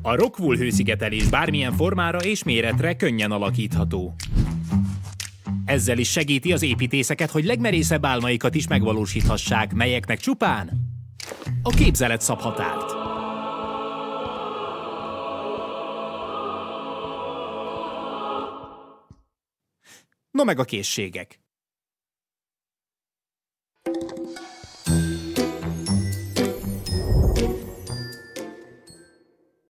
A Rockwool hőszigetelés bármilyen formára és méretre könnyen alakítható. Ezzel is segíti az építészeket, hogy legmerészebb álmaikat is megvalósíthassák, melyeknek csupán a képzelet szab határt. No meg a készségek.